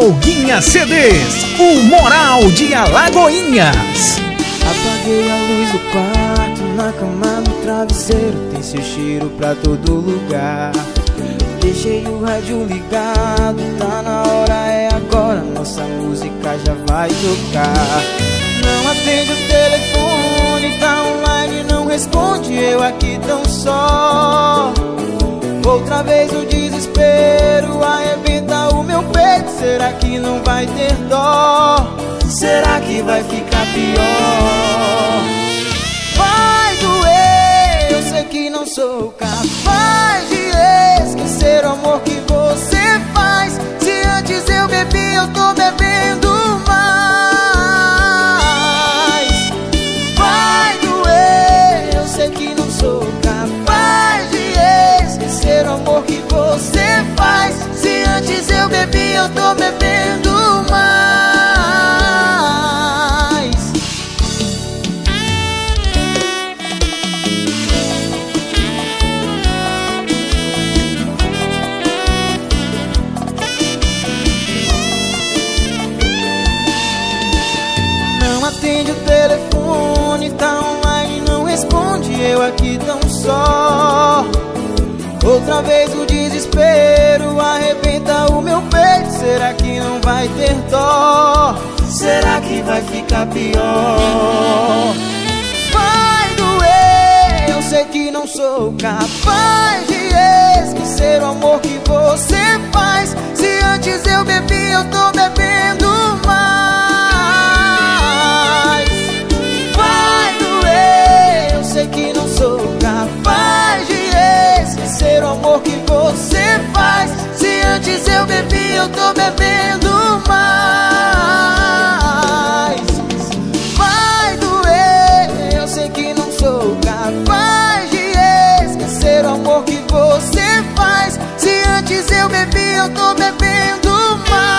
Folguinha CDs, o Moral de Alagoinhas. Apaguei a luz do quarto, na cama, no travesseiro, tem seu cheiro pra todo lugar. Deixei o rádio ligado, tá na hora, é agora, nossa música já vai tocar. Não atende o telefone, tá online, não responde, eu aqui tão só. Outra vez o desespero arrebenta o meu peito, será que não vai ter dó? Será que vai ficar pior? Vai doer, eu sei que não sou capaz de esquecer o amor que você faz. Se antes eu bebi, eu tô bebendo mais. Vai doer, eu sei que não sou capaz de esquecer o amor que você faz. Se antes eu bebi, eu tô bebendo mais. Atende o telefone, tá online, não responde, eu aqui tão só. Outra vez o desespero arrebenta o meu peito, será que não vai ter dó? Será que vai ficar pior? Vai doer, eu sei que não sou capaz de esquecer o amor que você faz. Se antes eu bebi, eu tô bebendo mais. Sei que não sou capaz de esquecer o amor que você faz. Se antes eu bebi, eu tô bebendo mais. Vai doer, eu sei que não sou capaz de esquecer o amor que você faz. Se antes eu bebi, eu tô bebendo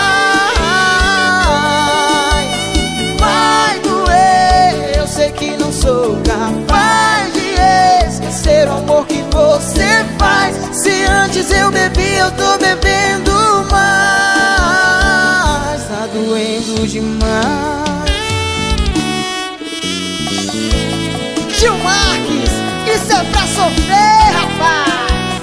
mais. Vai doer, eu sei que não sou capaz de esquecer o amor que você faz. Se antes eu bebi, eu tô bebendo mais. Tá doendo demais. Gil Marques, isso é pra sofrer, rapaz.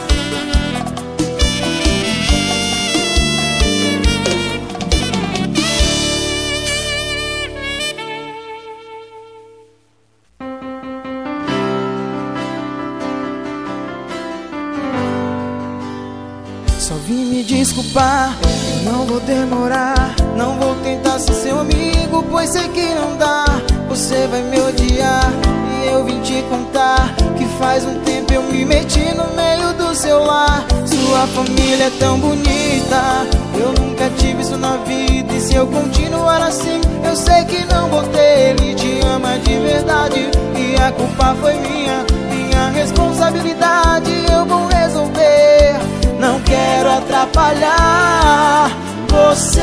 Só vim me desculpar, eu não vou demorar. Não vou tentar ser seu amigo, pois sei que não dá. Você vai me odiar e eu vim te contar que faz um tempo eu me meti no meio do seu lar. Sua família é tão bonita, eu nunca tive isso na vida. E se eu continuar assim, eu sei que não vou ter. Ele te ama de verdade e a culpa foi minha responsabilidade, eu vou resolver. Não quero atrapalhar você,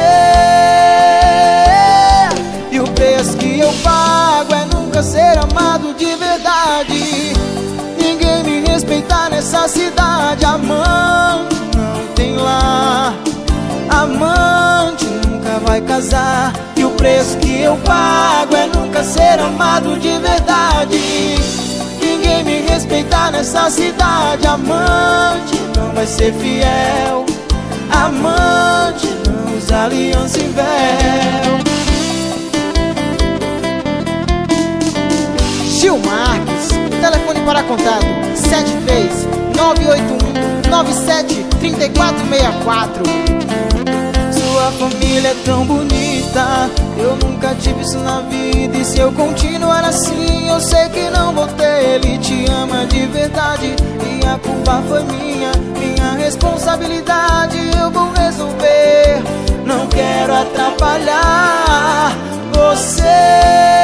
e o preço que eu pago é nunca ser amado de verdade. Ninguém me respeitar nessa cidade. Amante não tem lar, amante nunca vai casar, e o preço que eu pago é nunca ser amado de verdade. Ninguém me respeitar nessa cidade. Amante não vai ser fiel, amante não usa aliança e véu. Gil Marques, telefone para contato 73981973464. Sua família é tão bonita, eu nunca tive isso na vida. E se eu continuar assim, eu sei que não vou ter. Ele te ama de verdade e a culpa foi minha responsabilidade, eu vou resolver. Não quero atrapalhar você,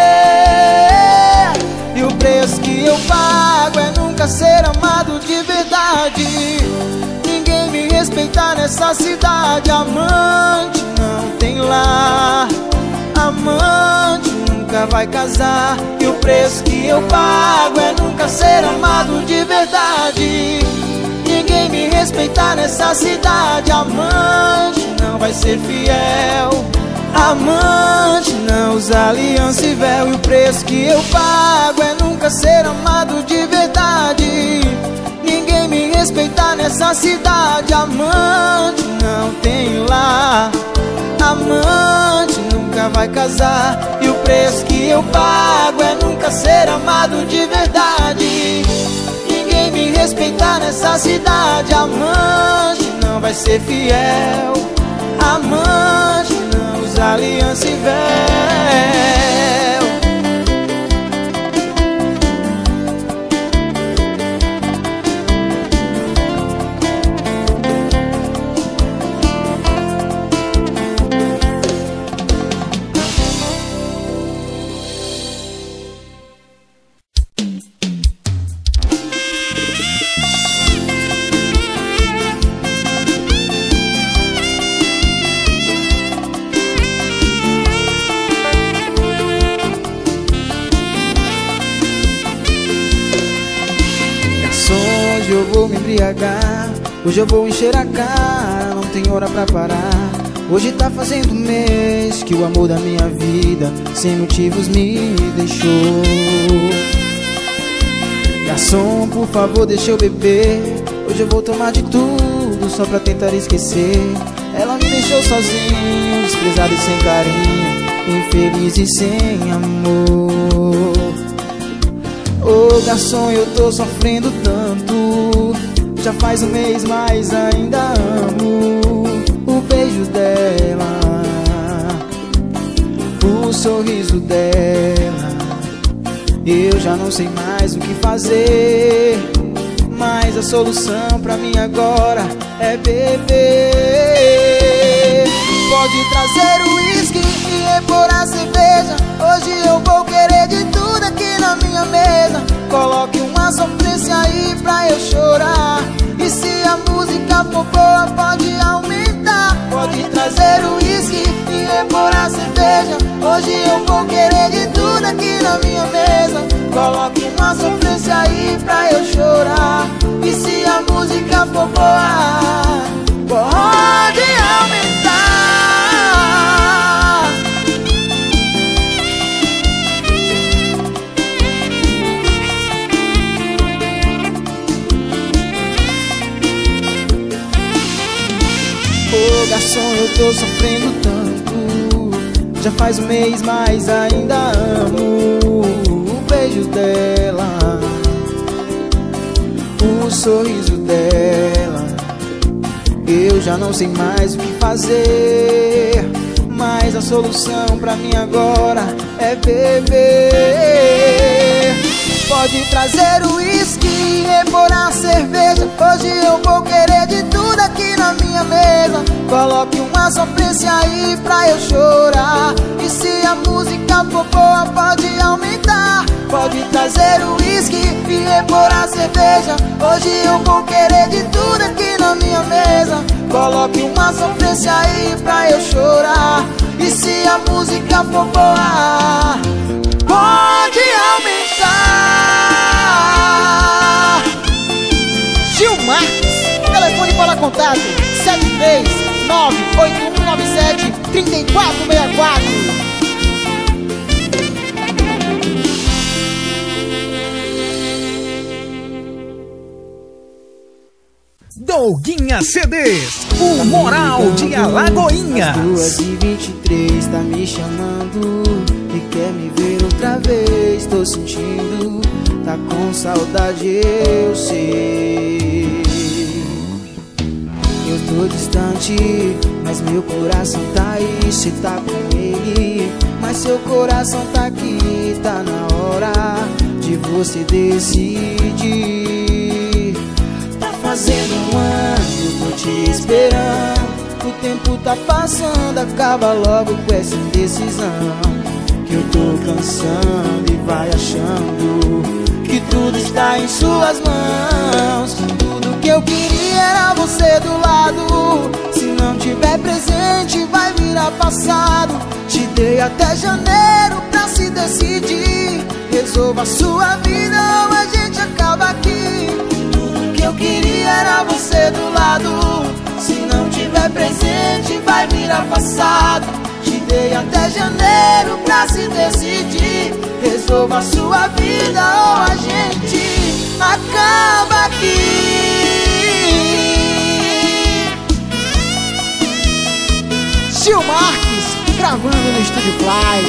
e o preço que eu pago é nunca ser amado de verdade. Ninguém me respeitar nessa cidade. Amante não tem lar, amante nunca vai casar, e o preço que eu pago é nunca ser amado de verdade. Ninguém me respeitar nessa cidade. Amante não vai ser fiel, amante não usa aliança e véu. E o preço que eu pago é nunca ser amado de verdade. Ninguém me respeitar nessa cidade. Amante não tem lar, amante nunca vai casar. E o preço que eu pago é nunca ser amado de verdade. Ninguém me respeitar nessa cidade. Amante não vai ser fiel, amante não usa aliança e véu. Hoje eu vou me embriagar, hoje eu vou encher a cara, não tem hora pra parar. Hoje tá fazendo um mês que o amor da minha vida sem motivos me deixou. Garçom, por favor, deixa eu beber. Hoje eu vou tomar de tudo só pra tentar esquecer. Ela me deixou sozinho, desprezado e sem carinho, infeliz e sem amor. Ô garçom, eu tô sofrendo tanto, já faz um mês, mas ainda amo o beijo dela, o sorriso dela. Eu já não sei mais o que fazer, mas a solução pra mim agora é beber. Pode trazer o uísque e repor a cerveja. Hoje eu vou querer de tudo aqui na minha mesa. Coloque uma sofrência aí pra eu chorar. E se a música for boa, pode aumentar. Pode trazer o uísque e repor a cerveja. Hoje eu vou querer de tudo aqui na minha mesa. Coloque uma sofrência aí pra eu chorar. E se a música for boa, pode aumentar. Ô garçom, eu tô sofrendo tanto, já faz um mês, mas ainda amo o beijo dela, o sorriso dela. Eu já não sei mais o que fazer, mas a solução pra mim agora é beber. Pode trazer o uísque e repor a cerveja. Hoje eu vou querer de tudo aqui na minha mesa. Coloque uma sofrência aí pra eu chorar. E se a música for boa, pode aumentar. Pode trazer o uísque e repor a cerveja. Hoje eu vou querer de tudo aqui na minha mesa. Coloque uma sofrência aí pra eu chorar. E se a música for boa, pode aumentar. Gil Marques, telefone para contato 739-8197-3464. Doguinha CDs, o moral de Alagoinhas. 2h23 tá me chamando e quer me ver outra vez. Tô sentindo, tá com saudade, eu sei. Eu tô distante, mas meu coração tá aí. Cê tá com ele, mas seu coração tá aqui. Tá na hora de você decidir. Tá fazendo um ano, eu tô te esperando. O tempo tá passando, acaba logo com essa indecisão. Que eu tô cansando e vai achando que tudo está em suas mãos. Tudo que eu queria era você do lado. Se não tiver presente vai virar passado. Te dei até janeiro pra se decidir. Resolva a sua vida ou a gente acaba aqui. Tudo que eu eu queria era você do lado. Se não tiver presente vai virar passado. Te dei até janeiro pra se decidir. Resolva a sua vida ou a gente acaba aqui. Gil Marques, gravando no Estúdio Fly.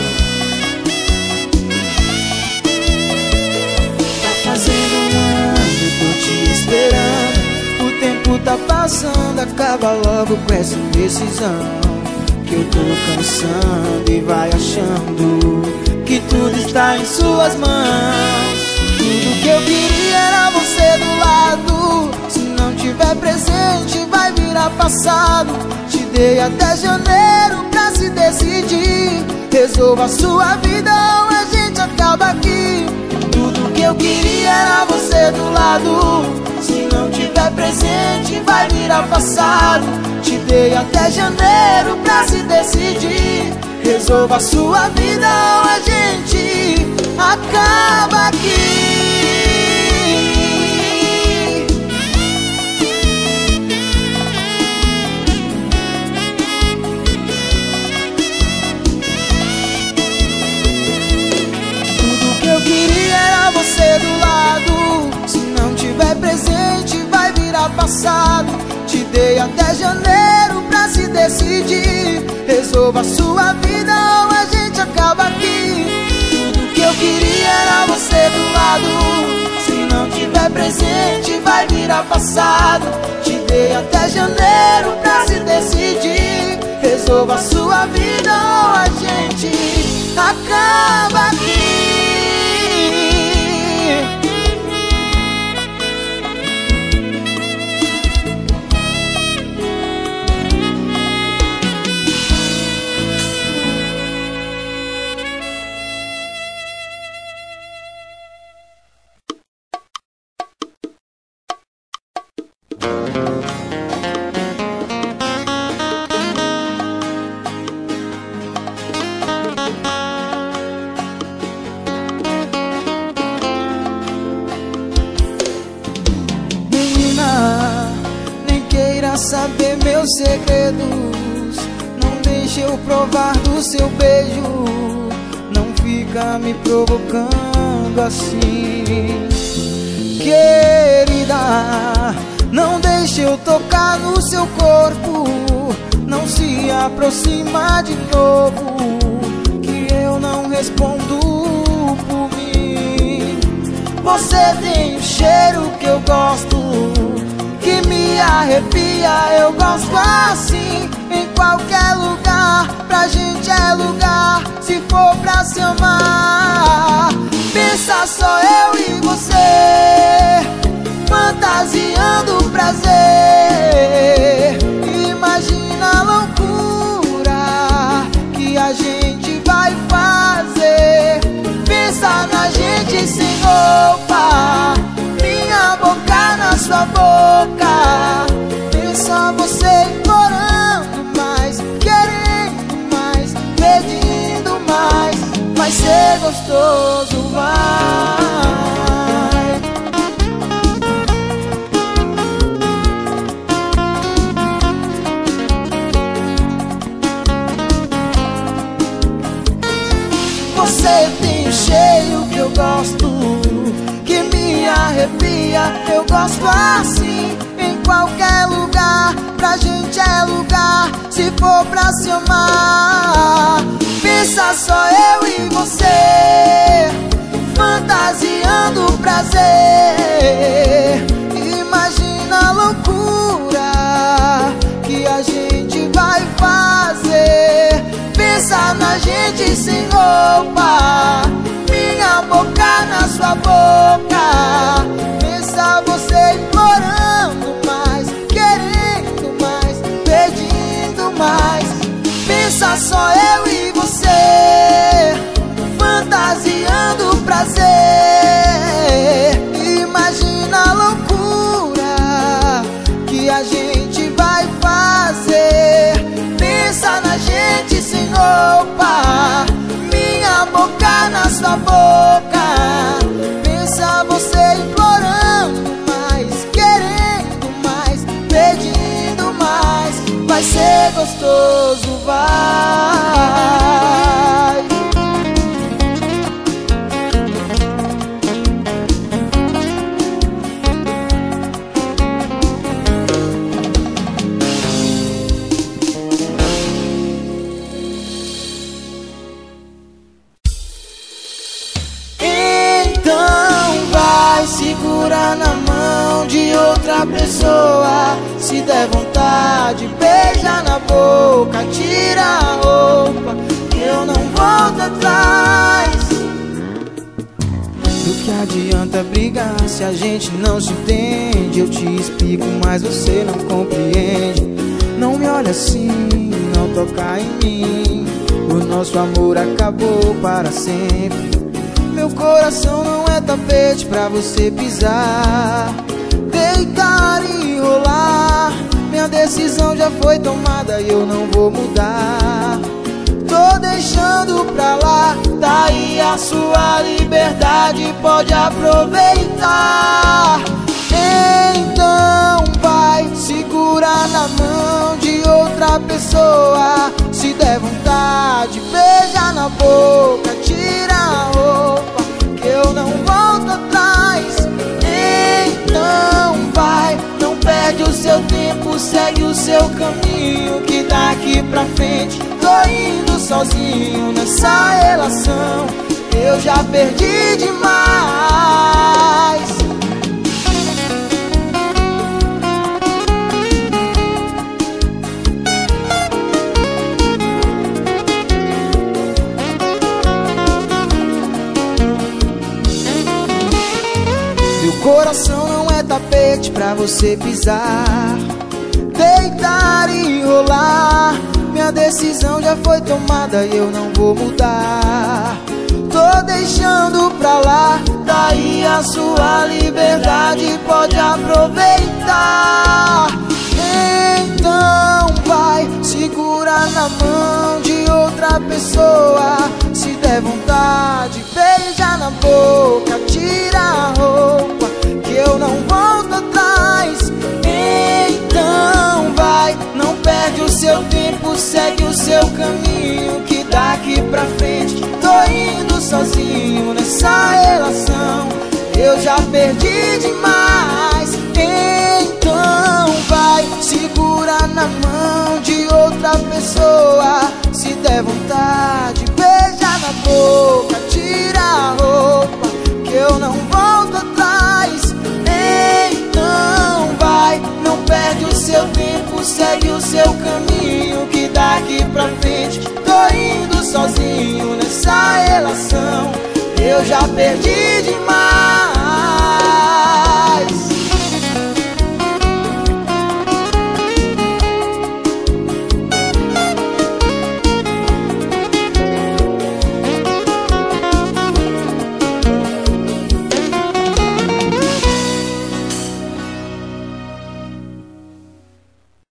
Tá fazendo um ano, eu tô te esperando. O tempo tá passando, acaba logo com essa indecisão. Que eu tô cansando e vai achando que tudo está em suas mãos. Tudo que eu queria era você do lado. Se não tiver presente vai virar passado. Te dei até janeiro pra se decidir. Resolva a sua vida ou a gente acaba aqui. Tudo que eu queria era você do lado. Se não tiver presente vai virar passado. Te dei até janeiro pra se decidir. Resolva a sua vida ou a gente acaba aqui. Tudo que eu queria era você do lado. Se não tiver presente vai virar passado. Te dei até janeiro pra se decidir. Resolva a sua vida ou a gente acaba aqui. Tudo que eu queria era você do lado. Se não tiver presente vai virar passado. Te dei até janeiro pra se decidir. Resolva a sua vida ou a gente acaba aqui. Saber meus segredos, não deixe eu provar do seu beijo. Não fica me provocando assim, querida. Não deixe eu tocar no seu corpo. Não se aproxima de novo, que eu não respondo por mim. Você tem o cheiro que eu gosto, que me arrepia, eu gosto assim. Em qualquer lugar, pra gente é lugar. Se for pra se amar, pensa só eu e você, fantasiando o prazer. Imagina a loucura que a gente vai fazer. Pensa na gente sem roupa, minha boca na sua boca. Pensa você implorando mais, querendo mais, pedindo mais. Vai ser gostoso, vai. Você tem o cheiro que eu gosto, que me arrepia, eu gosto assim. Em qualquer lugar, pra gente é lugar. Se for pra se amar, pensa só eu e você, fantasiando o prazer. Imagina a loucura que a gente vai fazer. Pensa na gente sem roupa, minha boca na sua boca. Pensa você implorando mais, querendo mais, pedindo mais. Pensa só eu e você, fantasiando o prazer. Imagina a loucura que a gente vai fazer. Pensa na gente sem roupa, minha boca na sua boca. Pensa você implorando mais, vai ser gostoso, vai. Segura na mão de outra pessoa. Se der vontade, beija na boca, tira a roupa, que eu não volto atrás. Do que adianta brigar se a gente não se entende? Eu te explico, mas você não compreende. Não me olha assim, não toca em mim. O nosso amor acabou para sempre. Meu coração não é tapete pra você pisar, deitar e rolar. Minha decisão já foi tomada e eu não vou mudar. Tô deixando pra lá, tá aí a sua liberdade, pode aproveitar. Então vai, segura na mão de outra pessoa. Se der vontade, beija na boca, tira a roupa, que eu não volto atrás. Então vai, não perde o seu tempo, segue o seu caminho, que daqui pra frente tô indo sozinho nessa relação. Eu já perdi demais. Coração não é tapete pra você pisar, deitar e rolar. Minha decisão já foi tomada e eu não vou mudar. Tô deixando pra lá, daí a sua liberdade, pode aproveitar. Então vai, segura na mão de outra pessoa. Se der vontade, beija na boca, tira a roupa, que eu não volto atrás. Então vai, não perde o seu tempo, segue o seu caminho, que daqui pra frente tô indo sozinho nessa relação. Eu já perdi demais. Então vai, segura na mão de outra pessoa. Se der vontade, beija na boca, tira a roupa, que eu não volto atrás. Então vai, não perde o seu tempo, segue o seu caminho, que daqui pra frente tô indo sozinho nessa relação. Eu já perdi demais.